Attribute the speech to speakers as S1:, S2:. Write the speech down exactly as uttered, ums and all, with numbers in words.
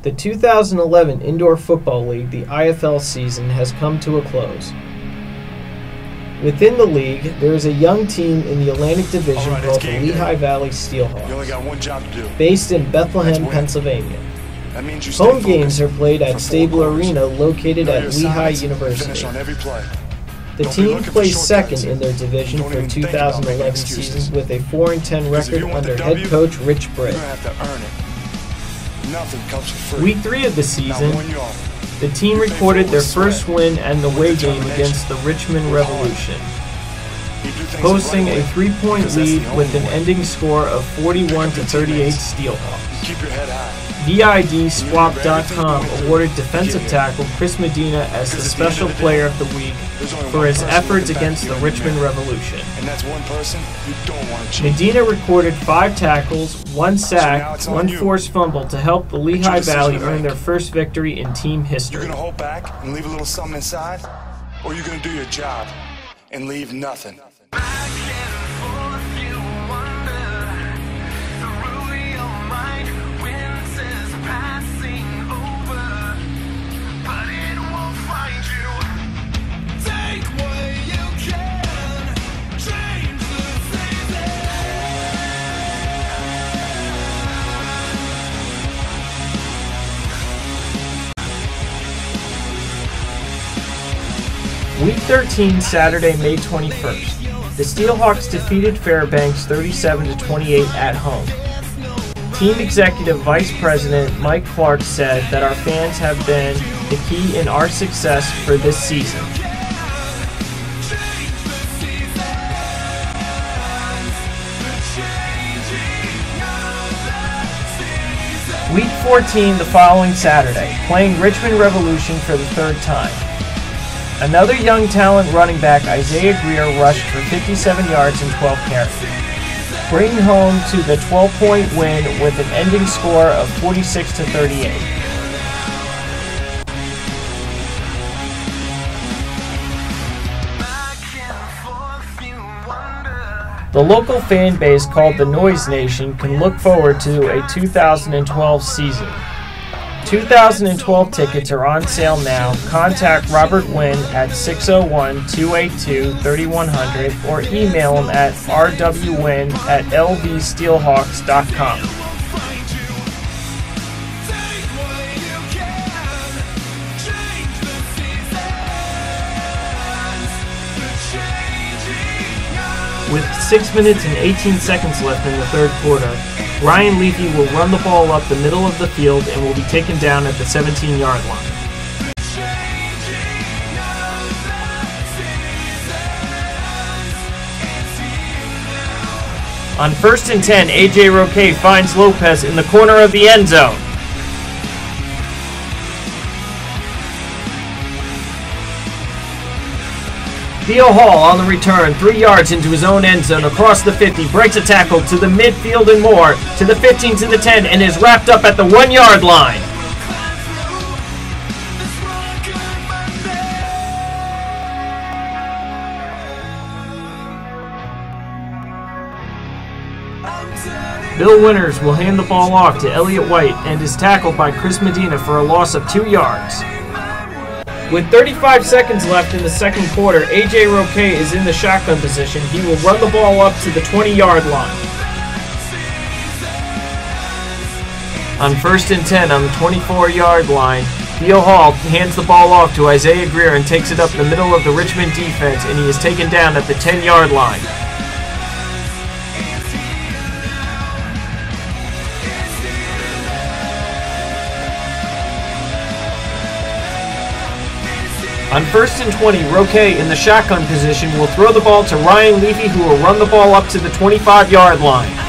S1: The two thousand eleven Indoor Football League, the I F L season, has come to a close. Within the league, there is a young team in the Atlantic Division
S2: right,
S1: called the Lehigh
S2: day.
S1: Valley Steelhawks,
S2: You only got one job to do.
S1: based in Bethlehem,
S2: That's
S1: Pennsylvania.
S2: That means you stay
S1: Home
S2: focused
S1: games are played
S2: for
S1: at
S2: four
S1: Stable
S2: quarters.
S1: Arena, located
S2: Know
S1: at
S2: your
S1: Lehigh
S2: assignments,
S1: University.
S2: Finish on every play.
S1: The
S2: Don't be
S1: team
S2: looking for
S1: placed second
S2: shortcuts.
S1: in their division
S2: Don't
S1: for
S2: even
S1: two
S2: think about
S1: thousand eleven
S2: making excuses.
S1: season with a four and ten
S2: Because if
S1: record
S2: you want the
S1: under head
S2: W,
S1: coach Rich
S2: You're
S1: Britt.
S2: gonna have to earn it. Nothing comes for free.
S1: Week three of the
S2: Not
S1: season,
S2: one yard.
S1: the team recorded their first win and the away game against the Richmond Revolution,
S2: You do things the
S1: posting
S2: right
S1: a
S2: way,
S1: three-point
S2: because that's the
S1: lead
S2: only
S1: with an
S2: way.
S1: ending score of forty-one to thirty-eight Steelhawks.
S2: Keep your head high.
S1: V I D Swap dot com awarded defensive tackle Chris Medina as the Special Player of the Week for his efforts against the Richmond Revolution.
S2: And that's one person you don't want to cheat.
S1: Medina recorded five tackles, one sack, one forced fumble to help the Lehigh Valley earn their first victory in team
S2: You're
S1: history.
S2: going to hold back and leave a little something inside, or you're going to do your job and leave nothing.
S1: Week thirteen, Saturday, May twenty-first. The Steelhawks defeated Fairbanks thirty-seven to twenty-eight at home. Team Executive Vice President Mike Clark said that our fans have been the key in our success for this season. Week fourteen, the following Saturday, playing Richmond Revolution for the third time. Another young talent running back, Isaiah Greer, rushed for fifty-seven yards and twelve carries, bringing home to the twelve-point win with an ending score of forty-six to thirty-eight. The local fan base called the Noise Nation can look forward to a two thousand twelve season. two thousand twelve tickets are on sale now. Contact Robert Wynn at six oh one, two eight two, three one zero zero or email him at r w wynn at l v steelhawks dot com. With six minutes and eighteen seconds left in the third quarter, Ryan Leafy will run the ball up the middle of the field and will be taken down at the seventeen-yard line. On first and ten, A J Roque finds Lopez in the corner of the end zone. Theo Hall on the return, three yards into his own end zone, across the fifty, breaks a tackle to the midfield and more, to the fifteen, to the ten, and is wrapped up at the one-yard line. Bill Winters will hand the ball off to Elliott White and is tackled by Chris Medina for a loss of two yards. With thirty-five seconds left in the second quarter, A J Roque is in the shotgun position. He will run the ball up to the twenty-yard line. On first and ten on the twenty-four-yard line, Theo Hall hands the ball off to Isaiah Greer and takes it up the middle of the Richmond defense, and he is taken down at the ten-yard line. On first and twenty, Roque in the shotgun position will throw the ball to Ryan Leafy, who will run the ball up to the twenty-five-yard line.